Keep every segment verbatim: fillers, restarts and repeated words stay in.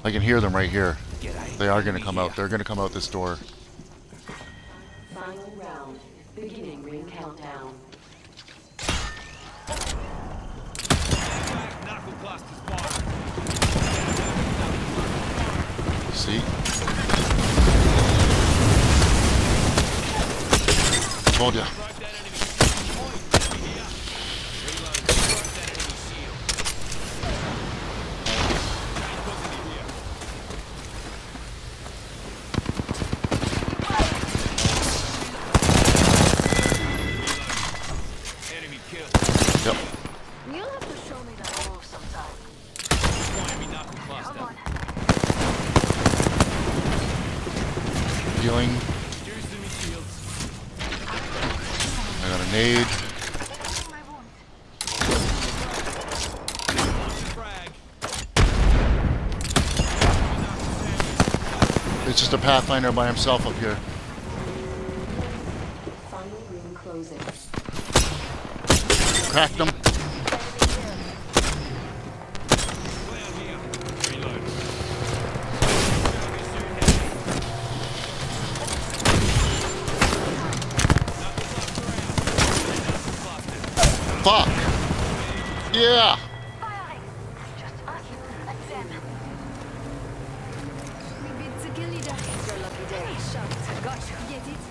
I can hear them right here. They are going to come out. They're going to come out this door. Final round. Beginning ring countdown. See? Told ya. Yep. You'll have to show me that move sometime. Come on. Healing. I got a nade. My wound. It's just a Pathfinder by himself up here. Final ring closing. Cracked him. Fuck! Yeah! Firing. Just us and them. We beat the kill leader. It's your lucky day. Shot. Got you. Get it?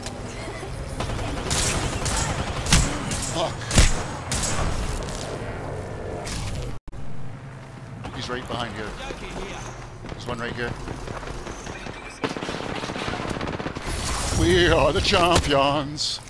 Fuck. He's right behind here. There's one right here. We are the champions.